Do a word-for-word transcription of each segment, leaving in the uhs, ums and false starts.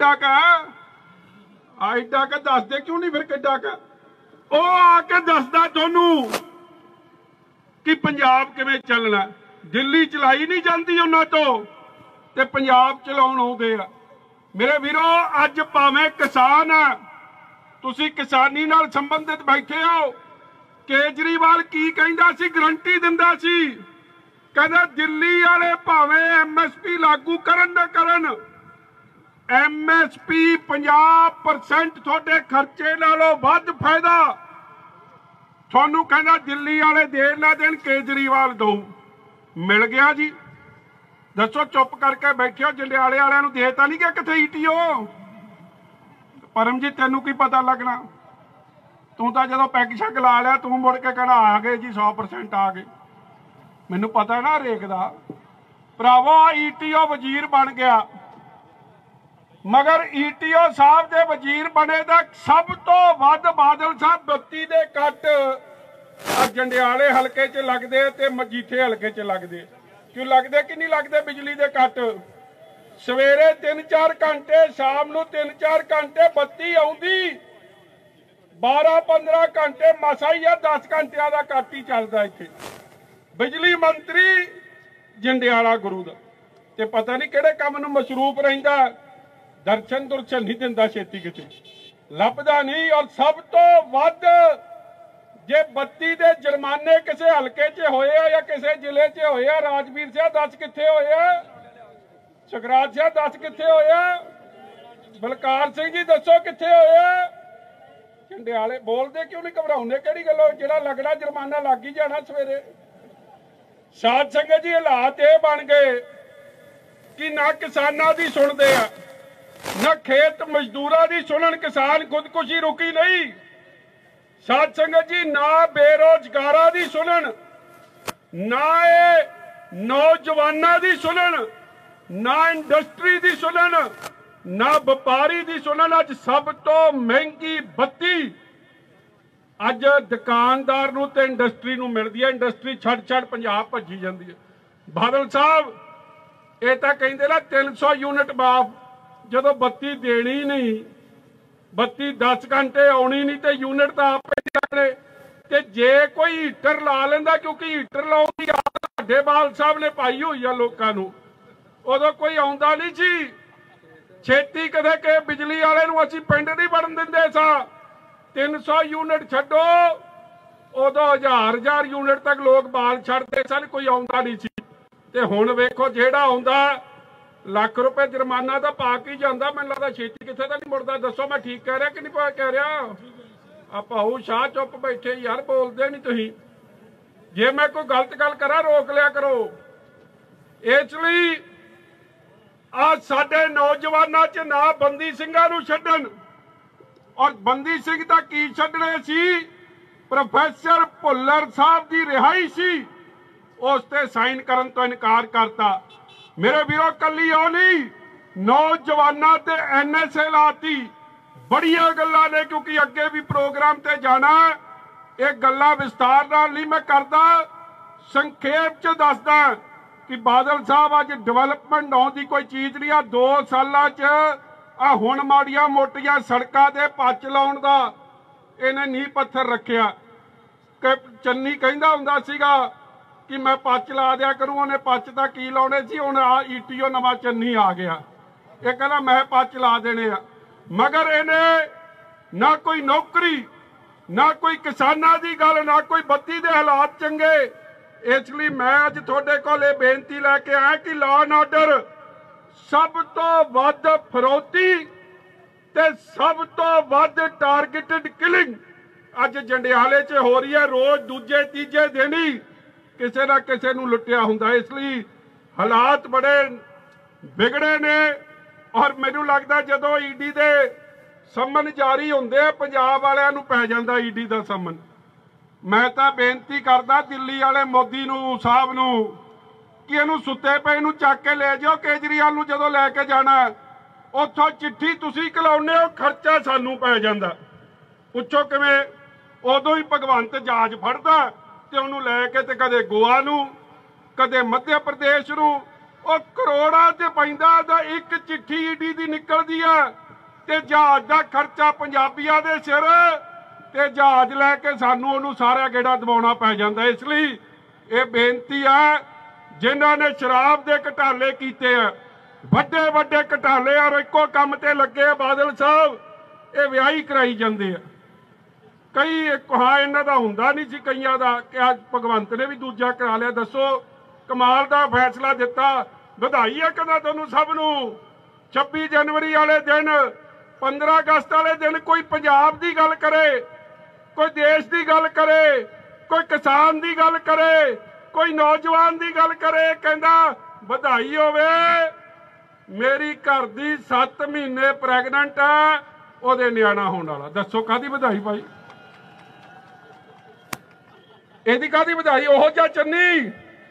किड्डा का आइडा का दस दे क्यों नहीं फिर किड्डा का ओ आके दसदा थोनू कि पंजाब किवें चलना। दिल्ली चलाई नहीं जाती उन्हां तो ते पंजाब चलाउण आउंदे आ। मेरे वीरो अज भावें किसान है तुसी किसानी नाल संबंधित बैठे हो। केजरीवाल की कहंदा सी गारंटी दिंदा सी कहंदा दिल्ली वाले भावें एम एस पी लागू करन ना करन एम एस पी पचास परसेंट थोड़े खर्चे नालों वध फायदा थानू कहना दिल्ली वाले देर ना देन केजरीवाल दो। मिल गया जी। दसो चुप करके बैठे हो जंडियाले वालियां नू देता नहीं गया किथे ईटीओ। परमजीत तेनू की पता लगना तू तो जो पैग शैग ला लिया तू मुड़ के कहना आ गए जी सौ परसेंट आ गए। मैनू पता है ना हरेक दा भरावो ईटीओ वजीर बन गया मगर ईटीओ साहब दे वजीर बने दा सब तो वध बादल साहब बत्ती दे कट जंडियाले हलके च लगदे ते मजीठे हलके च लगदे। क्यों लगदे कि नहीं लगदे बिजली दे कट। सवेरे तीन चार घंटे शाम नू तीन चार घंटे बत्ती आउंदी बारह पंद्रह घंटे मसा ही है दस घंटिया का कट ही चलता इत्थे। बिजली मंत्री जंडियाला गुरु दा ते पता नहीं किहड़े काम नू मसरूफ रहिंदा। दर्शन दुर्शन नहीं दिंदा छेती किते लभदा नहीं। और सब तो वध जे बत्ती दे जुर्माने किसी हलके च होए या किसी जिले च होए राजवीर सिंह दस कित्थे होए सुखराज सिंह दस कित्थे होए बलकार सिंह जी दसो कित्थे होए। झंडियाले बोलते क्यों नहीं घबराउने किहड़ी गल्लों जिहड़ा लगना जुर्माना लग ही जाना सवेरे। साध संगत जी हालात ये बन गए कि ना किसानां दी सुणदे आ ना खेत मजदूरां दी सुनन। किसान खुदकुशी रुकी नहीं। साध संगत जी ना बेरोजगारां दी सुनन ना ये नौजवानां दी सुनन ना इंडस्ट्री दी सुनन ना व्यापारी दी सुनन। अज सब तो महंगी बत्ती अज दुकानदार नूं ते इंडस्ट्री नूं मिलदी है। इंडस्ट्री छड़ छड़ पंजाब भज्जी जांदी है। बादल साहब ये तां कहिंदे ना तीन सौ यूनिट माफ जदों बत्ती देनी नहीं बत्ती दस घंटे आनी नहीं तो यूनिट तो आप लगने ते जे कोई हीटर ला लेंदा क्योंकि हीटर लाउण दी आदत वड्डे बाल साहब ने पाई हुई है लोकां नूं। उदों कोई आउंदा नहीं सी छेती कदे के बिजली वाले नूं असीं पिंड नहीं वड़न दिंदे सा। तीन सौ यूनिट छड्डो उदों हज़ार हज़ार यूनिट तक लोग बाल छड्डदे सन कोई आउंदा नहीं सी। ते हुण वेखो जिहड़ा आउंदा लख रुपए जुर्माना तो पा के जाता। मैनूं लगदा छेती किथे तो नहीं मुड़दा। दसो मैं ठीक कह रहा कि नहीं कह रहा। आ भाऊ शाह चुप बैठे यार बोलते नहीं तुसीं। जे मैं कोई गलत गल करा रोक लिया करो। इसलिए आ साडे नौजवानां च ना बंदी सिंघां नूं छड्डण और बंदी सिंह तां की छड्डणे सी। प्रोफैसर भुल्लर साहब की रिहाई सी उस ते साइन करन तो इनकार करता। मेरे वीरों कली ओ नहीं नौजवानों ते एन एस ए लाती बड़िया गल्लां ने क्योंकि अगे भी प्रोग्राम ते जाना ये गल्लां विस्तार नाल नहीं मैं करदा संखेप च दसदा कि बादल साहब अज डिवेलपमेंट होने की कोई चीज़ नहीं। आ दो सालां च आ हुण माड़ियां मोटियां सड़कां दे पच लाउण दा इहने नींह पत्थर रखिया। कि चन्नी कहंदा हुंदा सीगा कि मैं पच ला दिया करूँ उन्हें पच तो की लाने सी हुण आ ईटीओ नवा चन्नी आ गया ये कहना मैं पच ला देने आ। मगर इन्हें ना कोई नौकरी ना कोई किसानां दी गल ना कोई बत्ती दे हालात चंगे। इसलिए मैं अज तुहाडे कोल इह बेनती लैके आया कि लॉ एंड ऑर्डर सब तो वध फरौती ते सब तो वध टारगेटेड किलिंग अज जंडियाले च हो रही है। रोज दूजे तीजे दिन ही किसी ना किसी नूं लुटिया हुंदा। इसलिए हालात बड़े बिगड़े ने और मैनूं लगदा जदों ईडी दे समन जारी होंदे पंजाब वालियां नूं पै जांदा ईडी दा समन। मैं तां बेनती करदा दिल्ली वाले मोदी नूं साहब नूं कि इहनूं सुत्ते पए नूं चक के ले जाओ। केजरीवाल नूं जदों लैके जाना उत्थों चिट्ठी तुसीं घलाउने हो खर्चा सानूं पै जांदा। पुछो किवें उदों ही भगवंत जहाज फड़दा ते उहनूं लैके ते कदे गोआ नूं कदे मध्य प्रदेश नूं ਉਹ ਕਰੋੜਾਂ 'ਚ ਪੈਂਦਾ ਤਾਂ ਇੱਕ ਚਿੱਠੀ ਈਡੀ ਦੀ ਨਿਕਲਦੀ ਆ ਤੇ ਜਹਾਜ਼ ਦਾ ਖਰਚਾ ਪੰਜਾਬੀਆਂ ਦੇ ਸਿਰ ਤੇ ਜਹਾਜ਼ ਲੈ ਕੇ ਸਾਨੂੰ ਉਹਨੂੰ ਸਾਰਾ ਗੇੜਾ ਦਬਾਉਣਾ ਪੈ ਜਾਂਦਾ। ਇਸ ਲਈ ਇਹ ਬੇਨਤੀ ਆ, ਜਿਨ੍ਹਾਂ ਨੇ ਸ਼ਰਾਬ ਦੇ ਘਟਾਲੇ ਕੀਤੇ ਆ, ਵੱਡੇ ਵੱਡੇ ਘਟਾਲੇ ਔਰ ਇੱਕੋ ਕੰਮ ਤੇ ਲੱਗੇ ਆ ਬਾਦਲ ਸਾਹਿਬ, ਇਹ ਵਿਆਹੀ ਕਰਾਈ ਜਾਂਦੇ ਆ। ਕਈ ਹਾਂ ਇਹਨਾਂ ਦਾ ਹੁੰਦਾ ਨਹੀਂ ਸੀ ਕਈਆਂ ਦਾ, ਕਿ ਅੱਜ ਭਗਵੰਤ ਨੇ ਵੀ ਦੂਜਾ ਕਰਾ ਲਿਆ। ਦੱਸੋ ਕਮਾਲ ਦਾ ਫੈਸਲਾ ਦਿੱਤਾ, ਵਧਾਈ ਆ ਕਹਿੰਦਾ ਤੁਹਾਨੂੰ ਸਭ ਨੂੰ। ਛੱਬੀ ਜਨਵਰੀ ਵਾਲੇ ਦਿਨ, ਪੰਦਰਾਂ ਅਗਸਤ ਵਾਲੇ ਦਿਨ ਕੋਈ ਪੰਜਾਬ ਦੀ ਗੱਲ ਕਰੇ, ਕੋਈ ਦੇਸ਼ ਦੀ ਗੱਲ ਕਰੇ, ਕੋਈ ਕਿਸਾਨ ਦੀ ਗੱਲ ਕਰੇ, ਕੋਈ ਨੌਜਵਾਨ ਦੀ ਗੱਲ ਕਰੇ, ਕਹਿੰਦਾ ਵਧਾਈ ਹੋਵੇ ਮੇਰੀ ਘਰ ਦੀ ਸੱਤ ਮਹੀਨੇ ਪ੍ਰੈਗਨੈਂਟ ਆ, ਉਹਦੇ ਨਿਆਣਾ ਹੋਣ ਵਾਲਾ। ਦੱਸੋ ਕਾਹਦੀ ਵਧਾਈ ਭਾਈ, ਇਹਦੀ ਕਾਹਦੀ ਵਧਾਈ? ਉਹੋ ਜਿਹਾ ਚੰਨੀ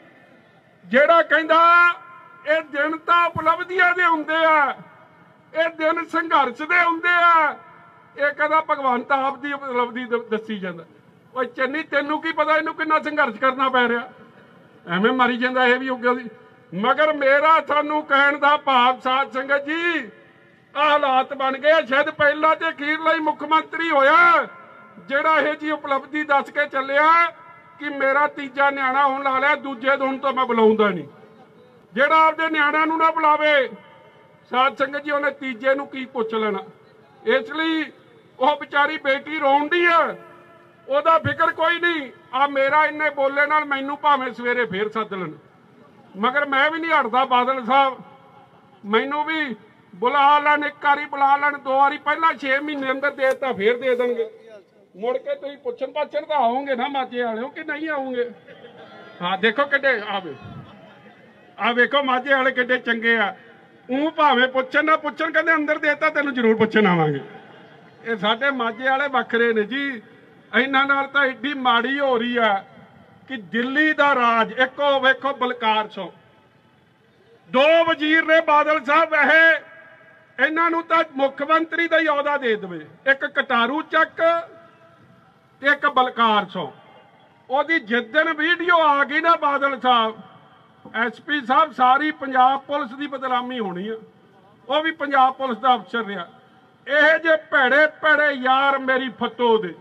ਜਿਹੜਾ ਕਹਿੰਦਾ ਇਹ ਦਿਨ ਤਾਂ ਉਪਲਬਧੀਆਂ ਦੇ ਹੁੰਦੇ ਆ, ਇਹ ਦਿਨ ਸੰਘਰਸ਼ ਦੇ ਹੁੰਦੇ ਆ, ਇਹ ਕਹਿੰਦਾ ਭਗਵੰਤ ਆਪ ਦੀ ਉਪਲਬਧੀ ਦੱਸੀ ਜਾਂਦਾ। ਓਏ ਚੰਨੀ ਤੈਨੂੰ ਕੀ ਪਤਾ ਇਹਨੂੰ ਕਿੰਨਾ ਸੰਘਰਸ਼ ਕਰਨਾ ਪੈ ਰਿਹਾ, ਐਵੇਂ ਮਾਰੀ ਜਾਂਦਾ ਇਹ ਵੀ ਉੱਗਿਆ ਸੀ। ਮਗਰ ਮੇਰਾ ਤੁਹਾਨੂੰ ਕਹਿਣ ਦਾ ਭਾਵ ਸਾਧ ਸੰਗਤ ਜੀ, ਆਹ ਹਾਲਾਤ ਬਣ ਗਏ। ਸ਼ਾਇਦ ਪਹਿਲਾ ਤੇ ਅਖੀਰਲਾ ਹੀ ਮੁੱਖ ਮੰਤਰੀ ਹੋਇਆ ਜਿਹੜਾ ਇਹ ਜੀ ਉਪਲਬਧੀ ਦੱਸ ਕੇ ਚੱਲਿਆ ਕਿ ਮੇਰਾ ਤੀਜਾ ਨਿਆਣਾ ਹੋਣ ਲਾ ਲਿਆ, ਦੂਜੇ ਦਿਨ ਤੋਂ ਮੈਂ ਬੁਲਾਉਂਦਾ ਨਹੀਂ। ਜਿਹੜਾ ਆਪਦੇ ਨਿਆਣਿਆਂ ਨੂੰ ਨਾ ਬੁਲਾਵੇ ਸਾਧ ਸੰਗਤ ਜੀ, ਉਹਨੇ ਤੀਜੇ ਨੂੰ ਕੀ ਪੁੱਛ ਲੈਣਾ। ਇਸ ਲਈ ਉਹ ਵਿਚਾਰੀ ਬੇਟੀ ਰੋਂਦੀ ਆ, ਉਹਦਾ ਫਿਕਰ ਕੋਈ ਨਹੀਂ। ਆ ਮੇਰਾ ਇੰਨੇ ਬੋਲੇ ਨਾਲ ਮੈਨੂੰ ਭਾਵੇਂ ਸਵੇਰੇ ਫੇਰ ਸੱਦ ਲੈਣ, ਮਗਰ ਮੈਂ ਵੀ ਨਹੀਂ ਹਟਦਾ। ਬਾਦਲ ਸਾਹਿਬ ਮੈਨੂੰ ਵੀ ਬੁਲਾ ਲੈਣ, ਇੱਕ ਵਾਰੀ ਬੁਲਾ ਲੈਣ, ਦੋ ਵਾਰੀ, ਪਹਿਲਾਂ ਛੇ ਮਹੀਨੇ ਅੰਦਰ ਦੇ ਦਿੱਤਾ, ਫੇਰ ਦੇ ਦੇਣਗੇ। ਮੁੜ ਕੇ ਤੁਸੀਂ ਪੁੱਛਣ ਪਾਛਣ ਤਾਂ ਆਓਗੇ ਨਾ ਮਾਝੇ ਵਾਲਿਓ ਕਿ ਨਹੀਂ ਆਓਗੇ? ਹਾਂ ਦੇਖੋ ਕਿੱਡੇ ਆਵੇ, ਆ ਵੇਖੋ ਮਾਝੇ ਵਾਲੇ ਕਿੱਡੇ ਚੰਗੇ ਆ। ਉਹ ਭਾਵੇਂ ਪੁੱਛਣ ਨਾ ਪੁੱਛਣ, ਕਹਿੰਦੇ ਅੰਦਰ ਦੇਤਾ ਤੈਨੂੰ ਜ਼ਰੂਰ ਪੁੱਛਣ ਆਵਾਂਗੇ। ਇਹ ਸਾਡੇ ਮਾਝੇ ਵਾਲੇ ਵੱਖਰੇ ਨੇ ਜੀ। ਇਹਨਾਂ ਨਾਲ ਤਾਂ ਏਡੀ ਮਾੜੀ ਹੋ ਰਹੀ ਆ ਕਿ ਦਿੱਲੀ ਦਾ ਰਾਜ ਇੱਕੋ ਵੇਖੋ ਬਲਕਾਰ ਸਿੰਘ, ਦੋ ਵਜ਼ੀਰ ਨੇ ਬਾਦਲ ਸਾਹਿਬ। ਇਹ ਇਹਨਾਂ ਨੂੰ ਤਾਂ ਮੁੱਖ ਮੰਤਰੀ ਦਾ ਹੀ ਅਹੁਦਾ ਦੇ ਦੇਵੇ, ਇੱਕ ਕਟਾਰੂ ਚੱਕ ਤੇ ਇੱਕ ਬਲਕਾਰ ਸਿੰਘ। ਉਹਦੀ ਜਿੱਦਣ ਵੀਡੀਓ ਆ ਗਈ ਨਾ ਬਾਦਲ ਸਾਹਿਬ, ਐਸਪੀ ਸਾਹਿਬ, ਸਾਰੀ ਪੰਜਾਬ ਪੁਲਿਸ ਦੀ ਬਦਨਾਮੀ ਹੋਣੀ ਆ। ਉਹ ਵੀ ਪੰਜਾਬ ਪੁਲਿਸ ਦਾ ਅਫਸਰ ਰਿਹਾ। ਇਹ ਜੇ ਭੈੜੇ ਭੈੜੇ ਯਾਰ ਮੇਰੀ ਫੱਟੋ ਦੇ,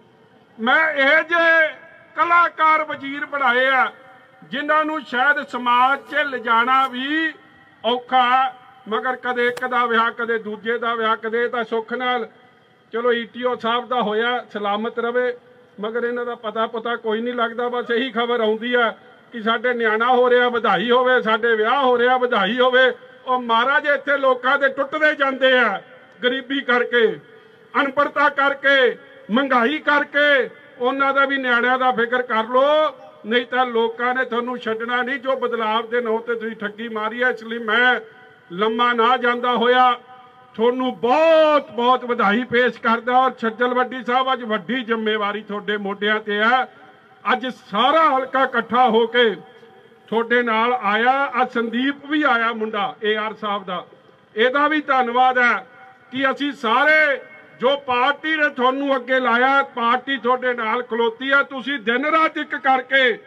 ਮੈਂ ਇਹ ਜੇ ਕਲਾਕਾਰ ਵਜ਼ੀਰ ਬਣਾਏ ਆ ਜਿਨ੍ਹਾਂ ਨੂੰ ਸ਼ਾਇਦ ਸਮਾਜ 'ਚ ਲਿਜਾਣਾ ਵੀ ਔਖਾ। ਮਗਰ ਕਦੇ ਇੱਕ ਦਾ ਵਿਆਹ, ਕਦੇ ਦੂਜੇ ਦਾ ਵਿਆਹ, ਕਦੇ ਤਾਂ ਸੁੱਖ ਨਾਲ ਚਲੋ ਈਟੀਓ ਸਾਹਿਬ ਦਾ ਹੋਇਆ, ਸਲਾਮਤ ਰਵੇ। ਮਗਰ ਇਹਨਾਂ ਦਾ ਪਤਾ ਪਤਾ ਕੋਈ ਨਹੀਂ ਲੱਗਦਾ। ਬਸ ਇਹੀ ਖਬਰ ਆਉਂਦੀ ਆ ਕਿ ਸਾਡੇ ਨਿਆਣਾ ਹੋ ਰਿਹਾ, ਵਧਾਈ ਹੋਵੇ, ਸਾਡੇ ਵਿਆਹ ਹੋ ਰਿਹਾ, ਵਧਾਈ ਹੋਵੇ। ਉਹ ਮਹਾਰਾਜ ਇੱਥੇ ਲੋਕਾਂ ਦੇ ਟੁੱਟਦੇ ਜਾਂਦੇ ਆ, ਗਰੀਬੀ ਕਰਕੇ, ਅਨਪੜ੍ਹਤਾ ਕਰਕੇ, ਮਹਿੰਗਾਈ ਕਰਕੇ। ਉਹਨਾਂ ਦਾ ਵੀ ਨਿਆਣਿਆਂ ਦਾ ਫਿਕਰ ਕਰ ਲੋ, ਨਹੀਂ ਤਾਂ ਲੋਕਾਂ ਨੇ ਤੁਹਾਨੂੰ ਛੱਡਣਾ ਨਹੀਂ। ਜੋ ਬਦਲਾਵ ਦੇ ਨਾਂ ਤੇ ਤੁਸੀਂ ਠੱਗੀ ਮਾਰੀ ਹੈ। ਇਸ ਲਈ ਮੈਂ ਲੰਮਾ ਨਾ ਜਾਂਦਾ ਹੋਇਆ ਤੁਹਾਨੂੰ ਬਹੁਤ ਬਹੁਤ ਵਧਾਈ ਪੇਸ਼ ਕਰਦਾ। ਔਰ ਛੱਜਲਵੱਡੀ ਸਾਹਿਬ, ਅੱਜ ਵੱਡੀ ਜ਼ਿੰਮੇਵਾਰੀ ਤੁਹਾਡੇ ਮੋਢਿਆਂ ਤੇ ਆ। ਅੱਜ ਸਾਰਾ ਹਲਕਾ ਇਕੱਠਾ ਹੋ ਕੇ ਤੁਹਾਡੇ ਨਾਲ ਆਇਆ। ਆ ਸੰਦੀਪ ਵੀ ਆਇਆ ਮੁੰਡਾ ਏ ਆਰ ਸਾਹਿਬ ਦਾ, ਇਹਦਾ ਵੀ ਧੰਨਵਾਦ ਹੈ ਕਿ ਅਸੀਂ ਸਾਰੇ ਜੋ ਪਾਰਟੀ ਨੇ ਤੁਹਾਨੂੰ ਅੱਗੇ ਲਾਇਆ, ਪਾਰਟੀ ਤੁਹਾਡੇ ਨਾਲ ਖਲੋਤੀ ਆ। ਤੁਸੀਂ ਦਿਨ ਰਾਤ ਇੱਕ ਕਰਕੇ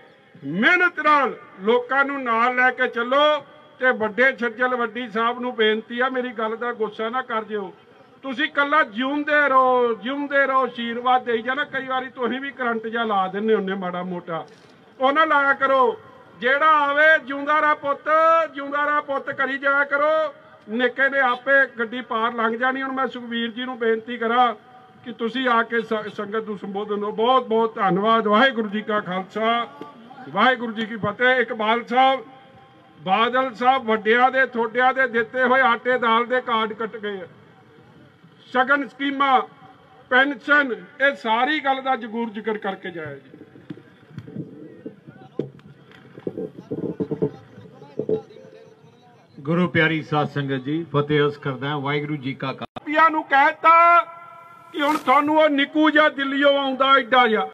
ਮਿਹਨਤ ਨਾਲ ਲੋਕਾਂ ਨੂੰ ਨਾਲ ਲੈ ਕੇ ਚੱਲੋ। ਤੇ ਵੱਡੇ ਛੱਜਲਵੱਡੀ ਸਾਹਿਬ ਨੂੰ ਬੇਨਤੀ ਆ, ਮੇਰੀ ਗੱਲ ਦਾ ਗੁੱਸਾ ਨਾ ਕਰ ਜਿਓ। ਤੁਸੀਂ ਕੱਲਾ ਜਿਉਂਦੇ ਰਹੋ, ਜਿਉਂਦੇ ਰਹੋ, ਆਸ਼ੀਰਵਾਦ ਦੇਈ ਜਾਣਾ। ਕਈ ਵਾਰੀ ਤੁਸੀਂ ਵੀ ਕਰੰਟ ਜਿਹਾ ਲਾ ਦਿੰਦੇ ਹੁੰਦੇ ਮਾੜਾ ਮੋਟਾ, ਉਹ ਨਾ ਲਾਇਆ ਕਰੋ। ਜਿਹੜਾ ਆਵੇ ਜਿਉਂਦਾ ਰਾ ਪੁੱਤ, ਜਿਉਂਦਾ ਰਾ ਪੁੱਤ ਕਰੀ ਜਾਇਆ ਕਰੋ। ਨਿੱਕੇ ਨੇ ਆਪੇ ਗੱਡੀ ਪਾਰ ਲੰਘ ਜਾਣੀ। ਹੁਣ ਮੈਂ ਸੁਖਬੀਰ ਜੀ ਨੂੰ ਬੇਨਤੀ ਕਰਾਂ ਕਿ ਤੁਸੀਂ ਆ ਕੇ ਸੰਗਤ ਨੂੰ ਸੰਬੋਧਨ ਦਿਓ। ਬਹੁਤ ਬਹੁਤ ਧੰਨਵਾਦ। ਵਾਹਿਗੁਰੂ ਜੀ ਕਾ ਖਾਲਸਾ, ਵਾਹਿਗੁਰੂ ਜੀ ਕੀ ਫਤਿਹ। ਇਕਬਾਲ ਸਾਹਿਬ, ਬਾਦਲ ਸਾਹਿਬ ਵੱਡਿਆਂ ਦੇ ਥੋੜਿਆਂ ਦੇ ਦਿੱਤੇ ਹੋਏ ਆਟੇ ਦਾਲ ਦੇ ਕਾਰਡ ਕੱਟ ਗਏ, ਸ਼ਗਨ ਸਕੀਮਾਂ, ਪੈਨਸ਼ਨ, ਇਹ ਸਾਰੀ ਗੱਲ ਦਾ ਜ਼ਰੂਰ ਜ਼ਿਕਰ ਕਰਕੇ ਜਾਇਆ ਜੀ। ਗੁਰੂ ਪਿਆਰੀ ਸਾਧ ਸੰਗਤ ਜੀ, ਫਤਿਹ ਅਰਜ਼ ਕਰਦਾ। ਵਾਹਿਗੁਰੂ ਜੀ ਕਾ ਖਾਲਸਾ। ਨੂੰ ਕਹਿਤਾ ਕਿ ਹੁਣ ਤੁਹਾਨੂੰ ਉਹ ਨਿੱਕੂ ਜਿਹਾ ਦਿੱਲੀੋਂ ਆਉਂਦਾ ਏਡਾ ਜਿਹਾ